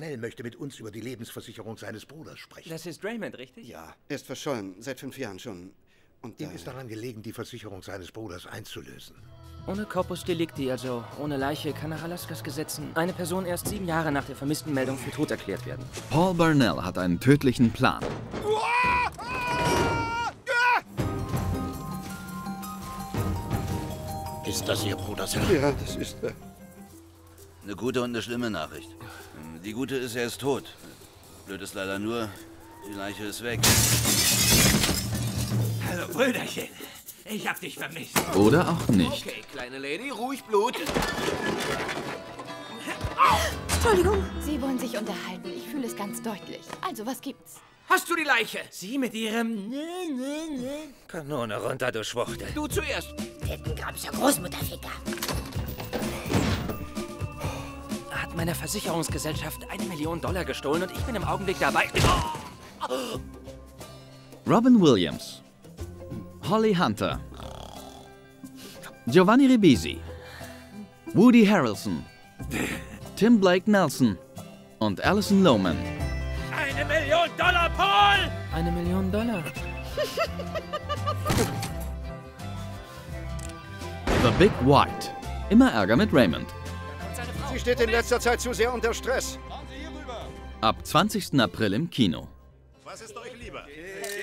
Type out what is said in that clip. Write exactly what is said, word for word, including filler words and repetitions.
Paul möchte mit uns über die Lebensversicherung seines Bruders sprechen. Das ist Raymond, richtig? Ja, er ist verschollen, seit fünf Jahren schon. Und Ihm äh, ist daran gelegen, die Versicherung seines Bruders einzulösen. Ohne Corpus Delicti, also ohne Leiche, kann nach Alaskas Gesetzen eine Person erst sieben Jahre nach der vermissten Meldung für tot erklärt werden. Paul Burnell hat einen tödlichen Plan. Ist das Ihr Bruder, Sir? ja, das ist er. Eine gute und eine schlimme Nachricht. Die gute ist, er ist tot. Blöd ist leider nur, die Leiche ist weg. Hallo, Brüderchen. Ich hab dich vermisst. Oder auch nicht. Okay, kleine Lady, ruhig Blut. Entschuldigung. Sie wollen sich unterhalten. Ich fühle es ganz deutlich. Also, was gibt's? Hast du die Leiche? Sie mit ihrem... Kanone runter, du Schwuchtel. Du zuerst. Tittengrabscher Großmutterficker. hat meiner Versicherungsgesellschaft eine Million Dollar gestohlen und ich bin im Augenblick dabei... Robin Williams, Holly Hunter, Giovanni Ribisi, Woody Harrelson, Tim Blake Nelson und Alison Lohman. Eine Million Dollar, Paul! Eine Million Dollar. The Big White. Immer Ärger mit Raymond. Sie steht in letzter Zeit zu sehr unter Stress. Ab zwanzigsten April im Kino. Was ist euch lieber?